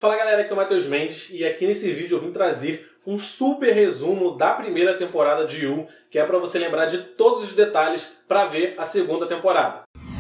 Fala galera, aqui é o Matheus Mendes e aqui nesse vídeo eu vim trazer um super resumo da primeira temporada de You, que é para você lembrar de todos os detalhes para ver a segunda temporada.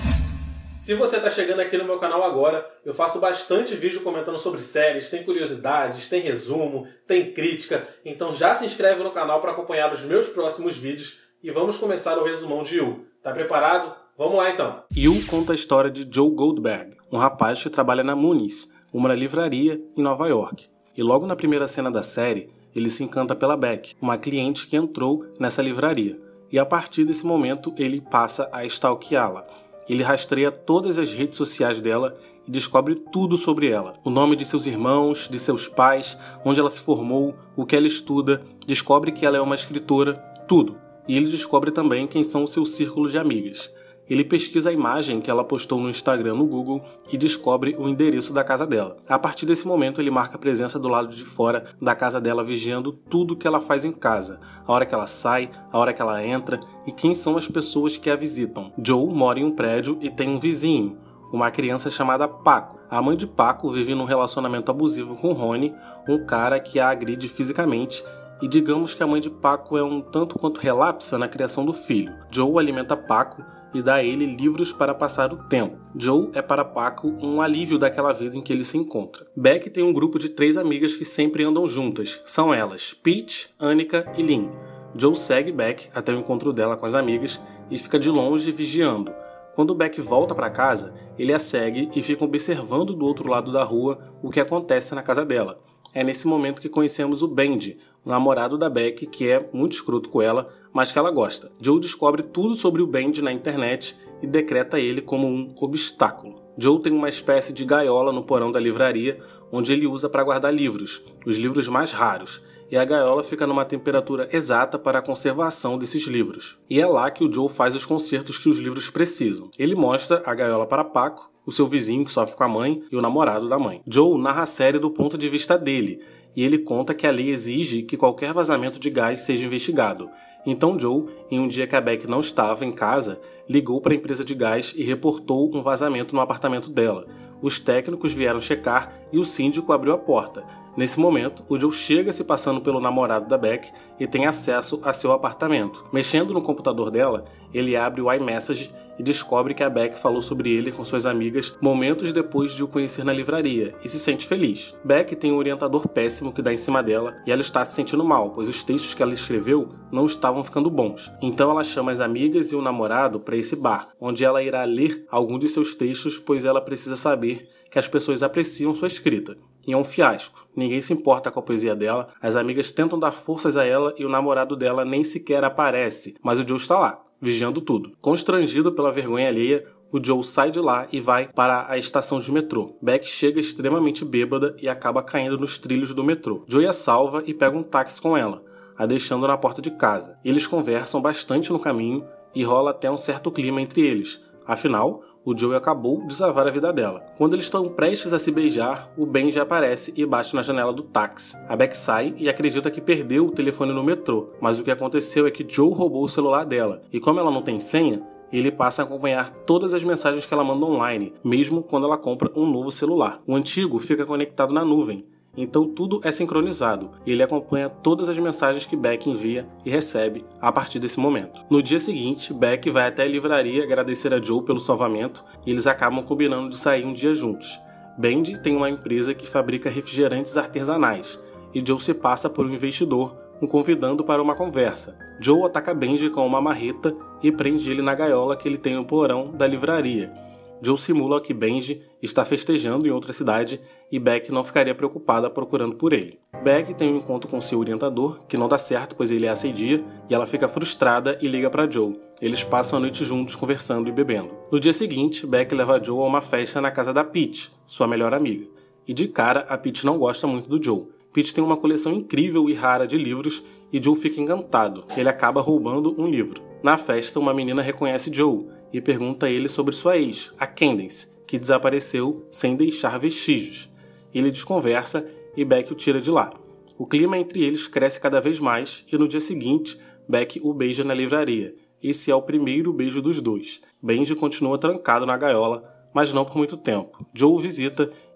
Se você está chegando aqui no meu canal agora, eu faço bastante vídeo comentando sobre séries, tem curiosidades, tem resumo, tem crítica, então já se inscreve no canal para acompanhar os meus próximos vídeos e vamos começar o resumão de You. Tá preparado? Vamos lá então! You conta a história de Joe Goldberg, um rapaz que trabalha na Mooney's, uma livraria em Nova York. E logo na primeira cena da série, ele se encanta pela Beck, uma cliente que entrou nessa livraria. E a partir desse momento, ele passa a stalkeá-la. Ele rastreia todas as redes sociais dela e descobre tudo sobre ela. O nome de seus irmãos, de seus pais, onde ela se formou, o que ela estuda, descobre que ela é uma escritora, tudo. E ele descobre também quem são os seus círculos de amigas. Ele pesquisa a imagem que ela postou no Instagram no Google e descobre o endereço da casa dela. A partir desse momento, ele marca a presença do lado de fora da casa dela, vigiando tudo que ela faz em casa, a hora que ela sai, a hora que ela entra e quem são as pessoas que a visitam. Joe mora em um prédio e tem um vizinho, uma criança chamada Paco. A mãe de Paco vive num relacionamento abusivo com Ronnie, um cara que a agride fisicamente, e digamos que a mãe de Paco é um tanto quanto relapsa na criação do filho. Joe alimenta Paco e dá a ele livros para passar o tempo. Joe é para Paco um alívio daquela vida em que ele se encontra. Beck tem um grupo de 3 amigas que sempre andam juntas. São elas, Peach, Annika e Lynn. Joe segue Beck até o encontro dela com as amigas e fica de longe vigiando. Quando Beck volta para casa, ele a segue e fica observando do outro lado da rua o que acontece na casa dela. É nesse momento que conhecemos o Benji, o namorado da Beck, que é muito escroto com ela, mas que ela gosta. Joe descobre tudo sobre o Benji na internet e decreta ele como um obstáculo. Joe tem uma espécie de gaiola no porão da livraria, onde ele usa para guardar livros, os livros mais raros, e a gaiola fica numa temperatura exata para a conservação desses livros. E é lá que o Joe faz os consertos que os livros precisam. Ele mostra a gaiola para Paco, o seu vizinho que sofre com a mãe e o namorado da mãe. Joe narra a série do ponto de vista dele, e ele conta que a lei exige que qualquer vazamento de gás seja investigado. Então Joe, em um dia que a Beck não estava em casa, ligou para a empresa de gás e reportou um vazamento no apartamento dela. Os técnicos vieram checar e o síndico abriu a porta. Nesse momento, o Joe chega se passando pelo namorado da Beck e tem acesso a seu apartamento. Mexendo no computador dela, ele abre o iMessage e descobre que a Beck falou sobre ele com suas amigas momentos depois de o conhecer na livraria e se sente feliz. Beck tem um orientador péssimo que dá em cima dela e ela está se sentindo mal, pois os textos que ela escreveu não estavam ficando bons. Então ela chama as amigas e o namorado para esse bar, onde ela irá ler algum de seus textos, pois ela precisa saber que as pessoas apreciam sua escrita. E é um fiasco. Ninguém se importa com a poesia dela, as amigas tentam dar forças a ela e o namorado dela nem sequer aparece, mas o Joe está lá, vigiando tudo. Constrangido pela vergonha alheia, o Joe sai de lá e vai para a estação de metrô. Beck chega extremamente bêbada e acaba caindo nos trilhos do metrô. Joe a salva e pega um táxi com ela, a deixando na porta de casa. Eles conversam bastante no caminho e rola até um certo clima entre eles. Afinal, o Joe acabou de salvar a vida dela. Quando eles estão prestes a se beijar, o Benji aparece e bate na janela do táxi. A Beck sai e acredita que perdeu o telefone no metrô, mas o que aconteceu é que Joe roubou o celular dela, e como ela não tem senha, ele passa a acompanhar todas as mensagens que ela manda online, mesmo quando ela compra um novo celular. O antigo fica conectado na nuvem, então tudo é sincronizado e ele acompanha todas as mensagens que Beck envia e recebe a partir desse momento. No dia seguinte, Beck vai até a livraria agradecer a Joe pelo salvamento e eles acabam combinando de sair um dia juntos. Benji tem uma empresa que fabrica refrigerantes artesanais e Joe se passa por um investidor, o convidando para uma conversa. Joe ataca Benji com uma marreta e prende ele na gaiola que ele tem no porão da livraria. Joe simula que Benji está festejando em outra cidade e Beck não ficaria preocupada procurando por ele. Beck tem um encontro com seu orientador, que não dá certo pois ele a assedia, e ela fica frustrada e liga para Joe. Eles passam a noite juntos conversando e bebendo. No dia seguinte, Beck leva Joe a uma festa na casa da Peach, sua melhor amiga. E de cara, a Peach não gosta muito do Joe. Peach tem uma coleção incrível e rara de livros e Joe fica encantado. Ele acaba roubando um livro. Na festa, uma menina reconhece Joe e pergunta a ele sobre sua ex, a Candace, que desapareceu sem deixar vestígios. Ele desconversa e Beck o tira de lá. O clima entre eles cresce cada vez mais e no dia seguinte, Beck o beija na livraria. Esse é o primeiro beijo dos dois. Benji continua trancado na gaiola, mas não por muito tempo. Joe o visita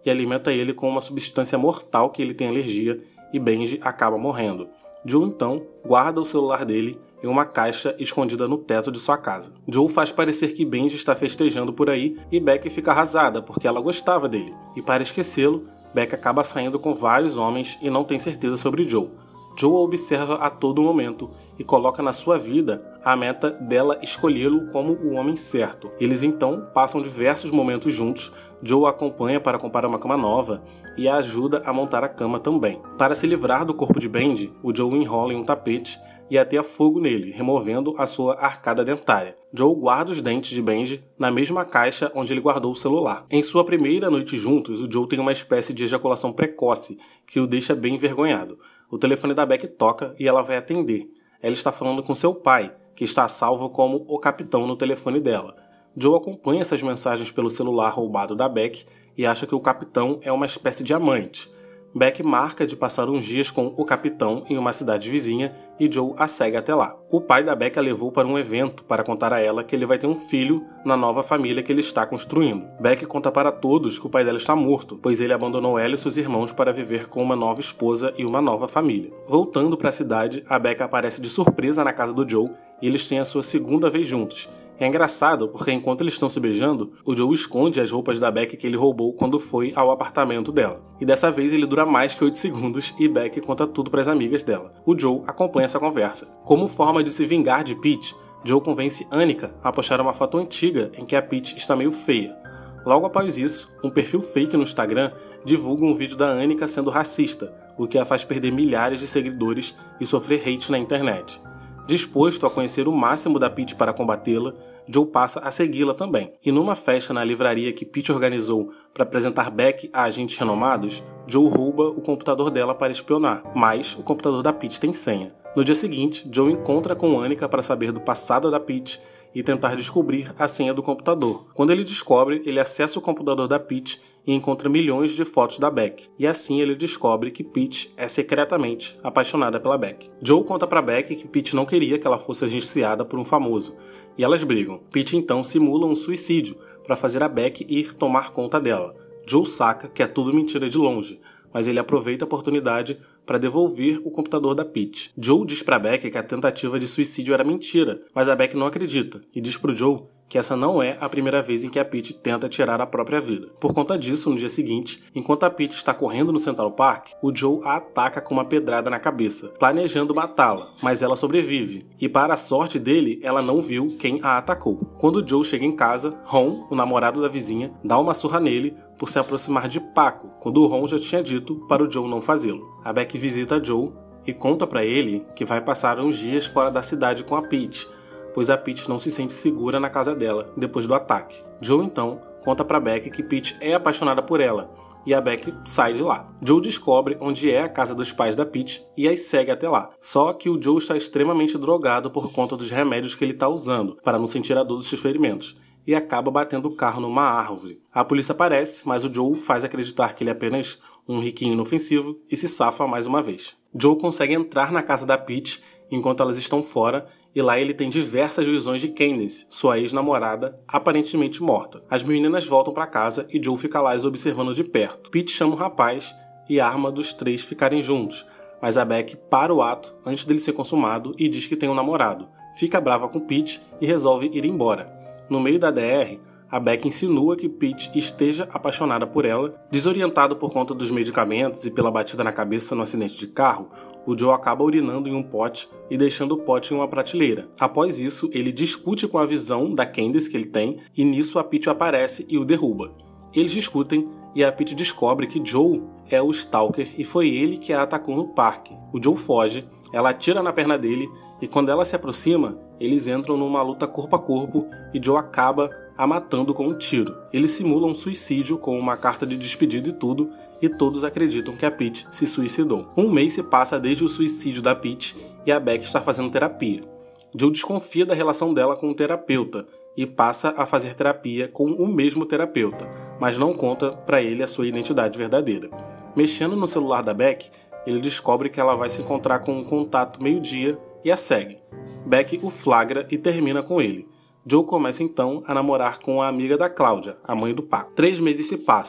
e alimenta ele com uma substância mortal que ele tem alergia e Benji acaba morrendo. Joe então guarda o celular dele em uma caixa escondida no teto de sua casa. Joe faz parecer que Benji está festejando por aí e Beck fica arrasada porque ela gostava dele. E para esquecê-lo, Beck acaba saindo com vários homens e não tem certeza sobre Joe. Joe a observa a todo momento e coloca na sua vida a meta dela escolhê-lo como o homem certo. Eles então passam diversos momentos juntos, Joe a acompanha para comprar uma cama nova e a ajuda a montar a cama também. Para se livrar do corpo de Benji, o Joe enrola em um tapete e ateia fogo nele, removendo a sua arcada dentária. Joe guarda os dentes de Benji na mesma caixa onde ele guardou o celular. Em sua primeira noite juntos, o Joe tem uma espécie de ejaculação precoce que o deixa bem envergonhado. O telefone da Beck toca e ela vai atender. Ela está falando com seu pai, que está salvo como o capitão no telefone dela. Joe acompanha essas mensagens pelo celular roubado da Beck e acha que o capitão é uma espécie de amante. Beck marca de passar uns dias com o capitão em uma cidade vizinha e Joe a segue até lá. O pai da Beck a levou para um evento para contar a ela que ele vai ter um filho na nova família que ele está construindo. Beck conta para todos que o pai dela está morto, pois ele abandonou ela e seus irmãos para viver com uma nova esposa e uma nova família. Voltando para a cidade, a Beck aparece de surpresa na casa do Joe e eles têm a sua segunda vez juntos. É engraçado porque enquanto eles estão se beijando, o Joe esconde as roupas da Beck que ele roubou quando foi ao apartamento dela. E dessa vez ele dura mais que 8 segundos e Beck conta tudo para as amigas dela. O Joe acompanha essa conversa. Como forma de se vingar de Pete, Joe convence Annika a postar uma foto antiga em que a Pete está meio feia. Logo após isso, um perfil fake no Instagram divulga um vídeo da Annika sendo racista, o que a faz perder milhares de seguidores e sofrer hate na internet. Disposto a conhecer o máximo da Pete para combatê-la, Joe passa a segui-la também. E numa festa na livraria que Pete organizou para apresentar Beck a agentes renomados, Joe rouba o computador dela para espionar, mas o computador da Pete tem senha. No dia seguinte, Joe encontra com Annika para saber do passado da Pete e tentar descobrir a senha do computador. Quando ele descobre, ele acessa o computador da Pete e encontra milhões de fotos da Beck. E assim ele descobre que Pete é secretamente apaixonada pela Beck. Joe conta pra Beck que Pete não queria que ela fosse agenciada por um famoso, e elas brigam. Pete então simula um suicídio para fazer a Beck ir tomar conta dela. Joe saca que é tudo mentira de longe, mas ele aproveita a oportunidade para devolver o computador da Pete. Joe diz pra Beck que a tentativa de suicídio era mentira, mas a Beck não acredita e diz pro Joe que essa não é a primeira vez em que a Pete tenta tirar a própria vida. Por conta disso, no dia seguinte, enquanto a Pete está correndo no Central Park, o Joe a ataca com uma pedrada na cabeça, planejando matá-la, mas ela sobrevive. E para a sorte dele, ela não viu quem a atacou. Quando o Joe chega em casa, Ron, o namorado da vizinha, dá uma surra nele por se aproximar de Paco, quando o Ron já tinha dito para o Joe não fazê-lo. A Beck visita Joe e conta para ele que vai passar uns dias fora da cidade com a Pete, pois a Pete não se sente segura na casa dela depois do ataque. Joe então conta pra Beck que Pete é apaixonada por ela, e a Beck sai de lá. Joe descobre onde é a casa dos pais da Pete e as segue até lá. Só que o Joe está extremamente drogado por conta dos remédios que ele está usando, para não sentir a dor dos seus ferimentos, e acaba batendo o carro numa árvore. A polícia aparece, mas o Joe faz acreditar que ele é apenas um riquinho inofensivo e se safa mais uma vez. Joe consegue entrar na casa da Pete enquanto elas estão fora, e lá ele tem diversas visões de Candace, sua ex-namorada, aparentemente morta. As meninas voltam para casa e Joe fica lá as observando de perto. Pete chama o rapaz e arma dos três ficarem juntos, mas a Beck para o ato antes dele ser consumado e diz que tem um namorado. Fica brava com Pete e resolve ir embora. No meio da DR, a Beck insinua que Pete esteja apaixonada por ela. Desorientado por conta dos medicamentos e pela batida na cabeça no acidente de carro, o Joe acaba urinando em um pote e deixando o pote em uma prateleira. Após isso, ele discute com a visão da Candace que ele tem, e nisso a Pete aparece e o derruba. Eles discutem e a Pete descobre que Joe é o Stalker e foi ele que a atacou no parque. O Joe foge, ela atira na perna dele e quando ela se aproxima, eles entram numa luta corpo a corpo e Joe acaba a matando com um tiro. Ele simula um suicídio com uma carta de despedida e tudo, e todos acreditam que a Pete se suicidou. Um mês se passa desde o suicídio da Pete e a Beck está fazendo terapia. Joe desconfia da relação dela com o terapeuta e passa a fazer terapia com o mesmo terapeuta, mas não conta para ele a sua identidade verdadeira. Mexendo no celular da Beck, ele descobre que ela vai se encontrar com um contato meio-dia e a segue. Beck o flagra e termina com ele. Joe começa então a namorar com a amiga da Cláudia, a mãe do Paco. 3 meses se passam.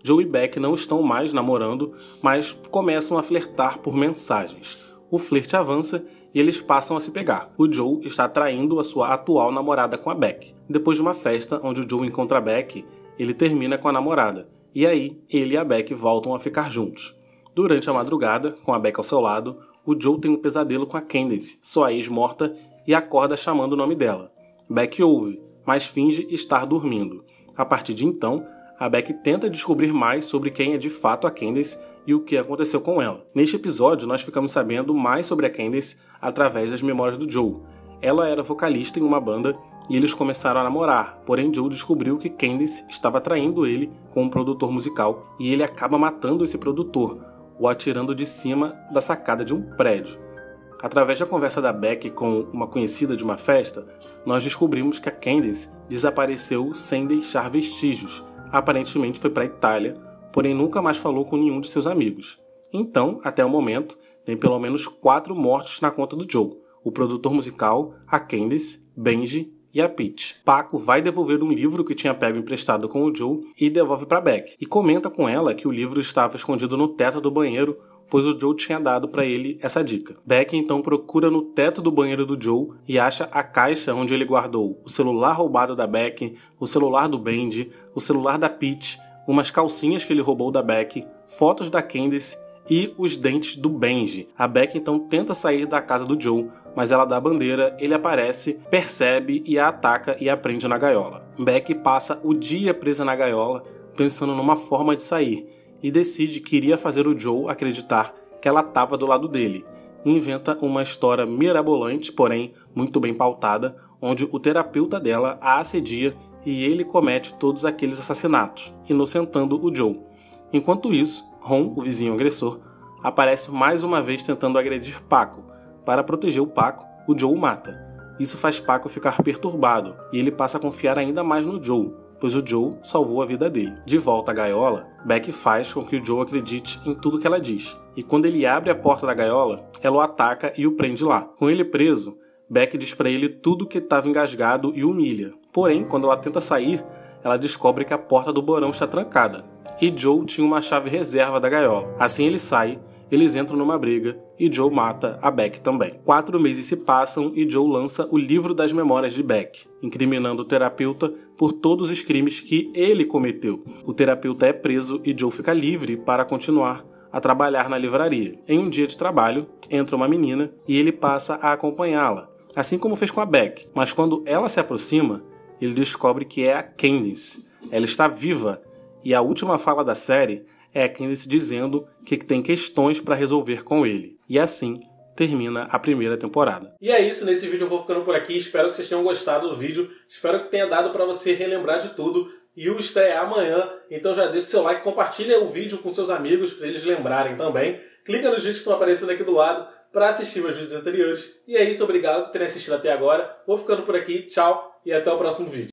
Joe e Beck não estão mais namorando, mas começam a flertar por mensagens. O flerte avança e eles passam a se pegar. O Joe está traindo a sua atual namorada com a Beck. Depois de uma festa onde o Joe encontra a Beck, ele termina com a namorada. E aí, ele e a Beck voltam a ficar juntos. Durante a madrugada, com a Beck ao seu lado, o Joe tem um pesadelo com a Candace, sua ex morta, e acorda chamando o nome dela. Beck ouve, mas finge estar dormindo. A partir de então, a Beck tenta descobrir mais sobre quem é de fato a Candace e o que aconteceu com ela. Neste episódio, nós ficamos sabendo mais sobre a Candace através das memórias do Joe. Ela era vocalista em uma banda e eles começaram a namorar, porém Joe descobriu que Candace estava traindo ele com um produtor musical e ele acaba matando esse produtor, o atirando de cima da sacada de um prédio. Através da conversa da Beck com uma conhecida de uma festa, nós descobrimos que a Candace desapareceu sem deixar vestígios. Aparentemente foi para a Itália, porém nunca mais falou com nenhum de seus amigos. Então, até o momento, tem pelo menos 4 mortes na conta do Joe: o produtor musical, a Candace, Benji e a Peach. Paco vai devolver um livro que tinha pego emprestado com o Joe e devolve para Beck, e comenta com ela que o livro estava escondido no teto do banheiro, pois o Joe tinha dado para ele essa dica. Beck então procura no teto do banheiro do Joe e acha a caixa onde ele guardou o celular roubado da Beck, o celular do Benji, o celular da Peach, umas calcinhas que ele roubou da Beck, fotos da Candace e os dentes do Benji. A Beck então tenta sair da casa do Joe, mas ela dá a bandeira, ele aparece, percebe e a ataca e a prende na gaiola. Beck passa o dia presa na gaiola, pensando numa forma de sair, e decide que iria fazer o Joe acreditar que ela estava do lado dele. Inventa uma história mirabolante, porém muito bem pautada, onde o terapeuta dela a assedia e ele comete todos aqueles assassinatos, inocentando o Joe. Enquanto isso, Ron, o vizinho agressor, aparece mais uma vez tentando agredir Paco. Para proteger o Paco, o Joe o mata. Isso faz Paco ficar perturbado e ele passa a confiar ainda mais no Joe, pois o Joe salvou a vida dele. De volta à gaiola, Beck faz com que o Joe acredite em tudo que ela diz. E quando ele abre a porta da gaiola, ela o ataca e o prende lá. Com ele preso, Beck diz para ele tudo que estava engasgado e o humilha. Porém, quando ela tenta sair, ela descobre que a porta do porão está trancada. E Joe tinha uma chave reserva da gaiola. Assim ele sai, eles entram numa briga e Joe mata a Beck também. 4 meses se passam e Joe lança o livro das memórias de Beck, incriminando o terapeuta por todos os crimes que ele cometeu. O terapeuta é preso e Joe fica livre para continuar a trabalhar na livraria. Em um dia de trabalho, entra uma menina e ele passa a acompanhá-la, assim como fez com a Beck. Mas quando ela se aproxima, ele descobre que é a Candace. Ela está viva e a última fala da série é a Candace dizendo que tem questões para resolver com ele. E assim termina a primeira temporada. E é isso, nesse vídeo eu vou ficando por aqui. Espero que vocês tenham gostado do vídeo. Espero que tenha dado para você relembrar de tudo. E o estreia amanhã, então já deixa o seu like, compartilha o vídeo com seus amigos para eles lembrarem também. Clica nos vídeos que estão aparecendo aqui do lado para assistir meus vídeos anteriores. E é isso, obrigado por terem assistido até agora. Vou ficando por aqui, tchau e até o próximo vídeo.